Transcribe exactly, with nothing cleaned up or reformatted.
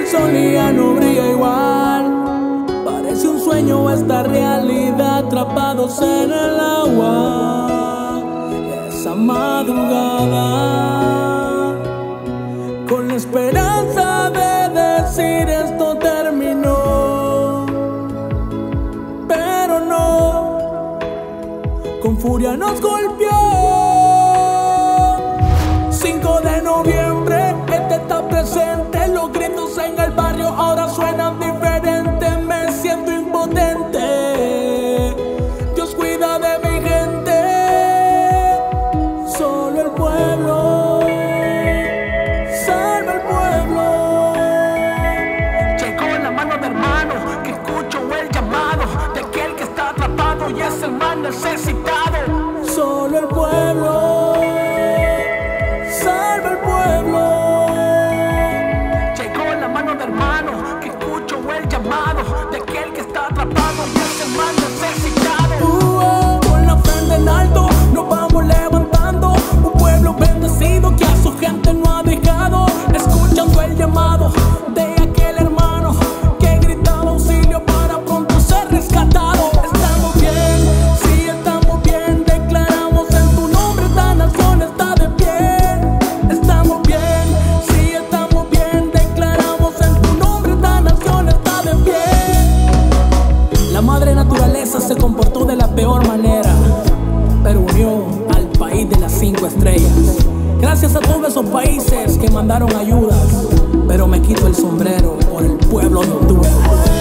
sol ya no brilla igual. Parece un sueño esta realidad, atrapados en el agua. Esa madrugada, con la esperanza de decir esto terminó, pero no, con furia nos golpeó. cinco de noviembre, este está presente. Los gritos en el barrio ahora suenan diferentes. Me siento impotente. Dios cuida de mi gente. Solo el pueblo salva al pueblo. Llegó la mano de hermano que escucho el llamado de aquel que está atrapado y es el más necesitado. Solo el pueblo salva al pueblo. Llegó la mano de hermano que escucho el llamado de aquel que está atrapado y es el más necesitado. Uh, con la frente en alto nos vamos levantando, un pueblo bendecido que a su gente no ha dejado. Escuchando el llamado de aquel hermano que gritaba auxilio para pronto ser rescatado. Estamos bien, sí estamos bien, declaramos en tu nombre esta nación está de pie. Estamos bien, sí estamos bien, declaramos en tu nombre esta nación está de pie. La madre naturaleza se comportó de la peor manera, pero unió al país de las cinco estrellas. Gracias a todos esos países que mandaron ayudas, pero me quito el sombrero por el pueblo de Honduras.